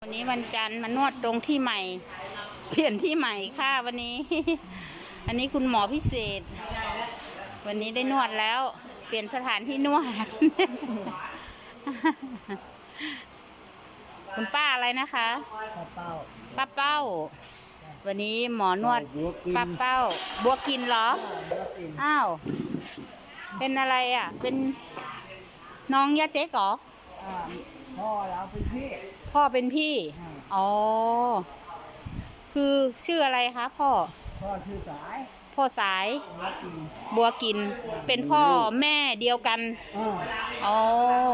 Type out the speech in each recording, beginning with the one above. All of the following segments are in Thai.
วันนี้วันจันทร์มานวดตรงที่ใหม่เปลี่ยนที่ใหม่ค่ะวันนี้ อันนี้คุณหมอพิเศษวันนี้ได้นวดแล้วเปลี่ยนสถานที่นวด คุณป้าอะไรนะคะป้าเป้าวันนี้หมอนวดป้าเป้าบัวกินเหรออ้าวเป็นอะไรอ่ะเป็นน้องย่าเจ๊กเหรอพ่อเราเป็นพี่พ่อเป็นพี่อ๋อคือชื่ออะไรคะพ่อชื่อสายพ่อสายบัวกินเป็นพ่อแม่เดียวกันอ๋อ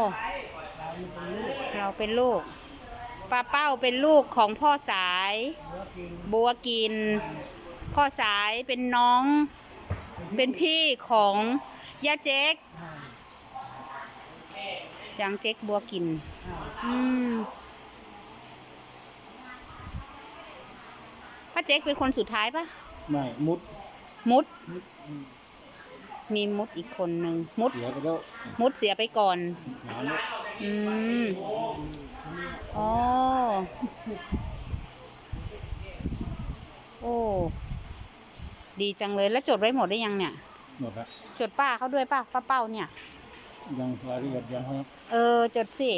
เราเป็นลูกป้าเป้าเป็นลูกของพ่อสายบัวกินพ่อสายเป็นน้องเป็นพี่ของย่าเจ๊กจังเจ๊กบัวกินป้าเจ๊กเป็นคนสุดท้ายปะไม่มุดมีมุดอีกคนหนึ่งมุดเสียไปแล้วมุดเสียไปก่อนอ๋อโอ้ดีจังเลยแล้วจดไว้หมดได้ยังเนี่ยหมดแล้วจดป้าเขาด้วยป้าเป้าเนี่ยยังรายละเอียดยังครับจดสิ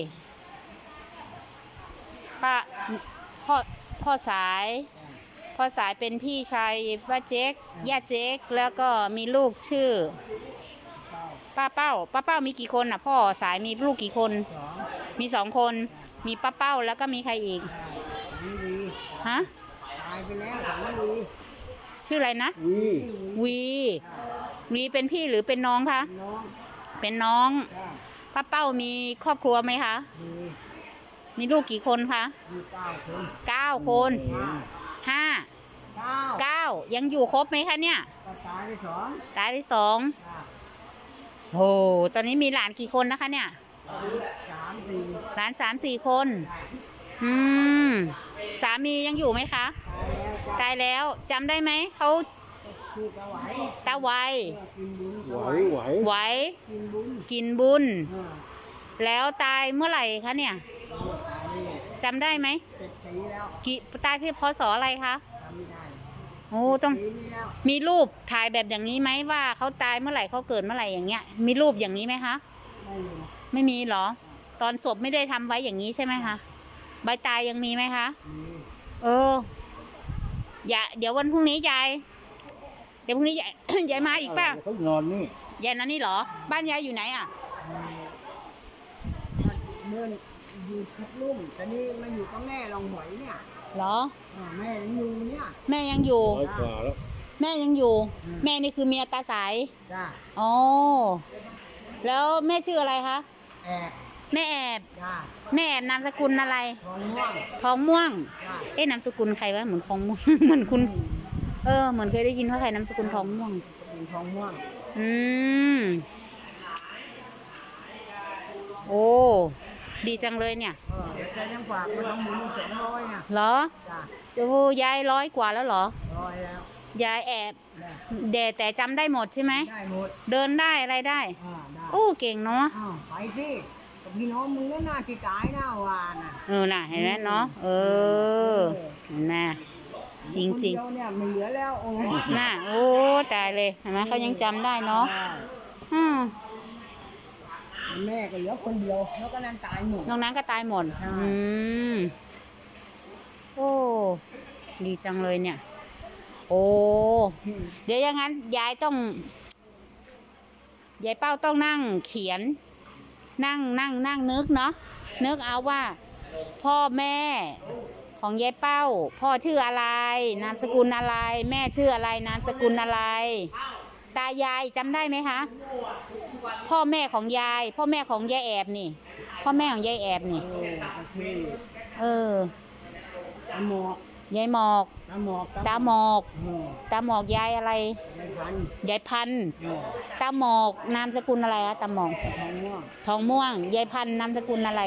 ป้าพ่อสายเป็นพี่ชายป้าเจ๊กย่าเจ๊กแล้วก็มีลูกชื่อป้าเป้ามีกี่คนอ่ะพ่อสายมีลูกกี่คนมี2 คนมีป้าเป้าแล้วก็มีใครอีกฮะตายไปแล้วชื่ออะไรนะวีเป็นพี่หรือเป็นน้องคะเป็นน้องป้าเป้ามีครอบครัวไหมคะมีลูกกี่คนคะ9 คน9ยังอยู่ครบไหมคะเนี่ยตายไป2โหตอนนี้มีหลานกี่คนนะคะเนี่ยหลาน3-4 คนสามียังอยู่ไหมคะตายแล้วจำได้ไหมเขาตาไวกินบุญแล้วตายเมื่อไหร่คะเนี่ยจำได้ไหมตายที่พศอะไรคะโอ้ต้องมีรูปถ่ายแบบอย่างนี้ไหมว่าเขาตายเมื่อไหร่เขาเกิดเมื่อไหร่อย่างเงี้ยมีรูปอย่างนี้ไหมคะไม่มีหรอตอนศพไม่ได้ทำไว้อย่างนี้ใช่ไหมคะใบตายยังมีไหมคะเดี๋ยววันพรุ่งนี้ยายเดี๋ยวพรุ่งนี้ยายมาอีกป่ะเขานอนนี่ยายนอนนี่เหรอบ้านยายอยู่ไหนอ่ะเมื่ออยู่พัทลุงแต่นี่มาอยู่กับแม่ลองหวยเนี่ยเหรอแม่ยังอยู่เนี่ยแม่ยังอยู่แม่ยังอยู่แม่นี่คือเมียตาสายจ้าอ๋อแล้วแม่ชื่ออะไรคะแม่แอบแม่แอบนามสกุลอะไรทองม่วงนามสกุลใครวะเหมือนทองม่วงเหมือนคุณเหมือนเคยได้ยินว่าใครนามสกุลทองม่วงโอ้ดีจังเลยเนี่ยใจยังฝากมา20,200เนี่ยเหรอจะยาย100 กว่าแล้วเหรอ 100แล้วยายแอบแต่จำได้หมดใช่ไหมได้หมดเดินได้อะไรได้โอ้เก่งเนาะไปสิกับพี่น้องมึงก็น่าที่ตายน่าวาน่ะน่ะเห็นไหมเนาะเห็นไหมจริงๆเนี่ยไม่เหลือแล้วน่ะโอ้ตายเลยเห็นไหมเขายังจำได้เนาะแม่ก็เหลือคนเดียวแล้วก็นั้นตายหมดน้องนั้นก็ตายหมดโอ้ดีจังเลยเนี่ยโอ้เดี๋ยวอย่างนั้นยายเป้าต้องนั่งเขียนนั่งนึกเนาะนึกเอาว่าพ่อแม่ของยายเป้าพ่อชื่ออะไรนามสกุลอะไรแม่ชื่ออะไรนามสกุลอะไรตายายจำได้ไหมคะพ่อแม่ของยายพ่อแม่ของยายแอบนี่พ่อแม่ของยายแอบนี่ยายหมอกตาหมอกยายอะไรยายพันตาหมอกนามสกุลอะไรอะตาหมอกทองม่วงยายพันนามสกุลอะไร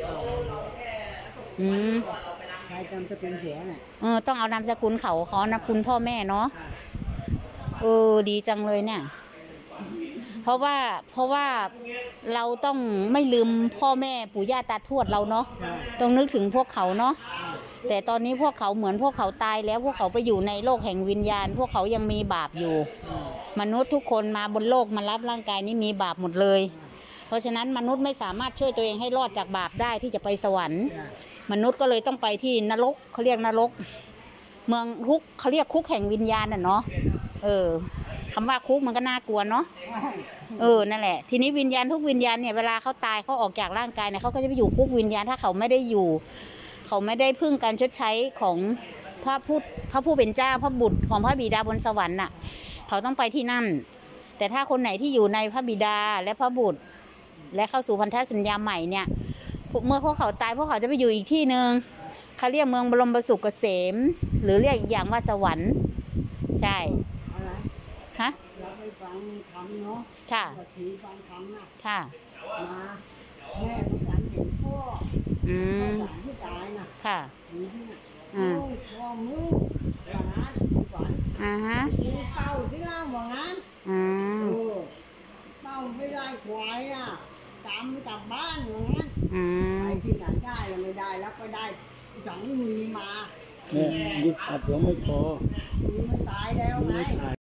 ใครจำสกุลเสียเนี่ยต้องเอานามสกุลเขานามสกุลพ่อแม่เนาะดีจังเลยเนี่ยเพราะว่าเราต้องไม่ลืมพ่อแม่ปู่ย่าตาทวดเราเนาะต้องนึกถึงพวกเขาเนาะแต่ตอนนี้พวกเขาเหมือนพวกเขาตายแล้วพวกเขาไปอยู่ในโลกแห่งวิญญาณ พวกเขายังมีบาปอยู่มนุษย์ทุกคนมาบนโลกมารับร่างกายนี้มีบาปหมดเลยเพราะฉะนั้นมนุษย์ไม่สามารถช่วยตัวเองให้รอดจากบาปได้ที่จะไปสวรรค์มนุษย์ก็เลยต้องไปที่นรกเขาเรียกนรกเมืองคุกเขาเรียกคุกแห่งวิญญาณน่ะเนาะคำว่าคุกมันก็น่ากลัวเนาะนั่นแหละทีนี้วิญญาณทุกวิญญาณเนี่ยเวลาเขาตายเขาออกจากร่างกายเนี่ยเขาก็จะไปอยู่คุกวิญญาณถ้าเขาไม่ได้อยู่เขาไม่ได้พึ่งการชดใช้ของพระผู้เป็นเจ้าพระบุตรของพระบิดาบนสวรรค์น่ะเขาต้องไปที่นั่นแต่ถ้าคนไหนที่อยู่ในพระบิดาและพระบุตรและเข้าสู่พันธสัญญาใหม่เนี่ยเมื่อพวกเขาตายพวกเขาจะไปอยู่อีกที่หนึ่งเขาเรียกเมืองบรมสุขเกษมหรือเรียกอีกอย่างว่าสวรรค์ใช่ฮะเราไปฟังธรรมเนาะค่ะถือฟังธรรมนะค่ะมาแม่ประกันเห็นพ่อหลานที่ตายน่ะค่ะมีที่น่ะพ่อมือว่างั้นฝันมีเต้าที่ล่างว่างั้นเต้าไม่ได้ควายอ่ะตามกลับบ้านว่างั้นไปที่ไหนได้ไม่ได้แล้วก็ได้สังมีมาเนี่ยยึดอัดยังไม่พอมันตายแล้วไง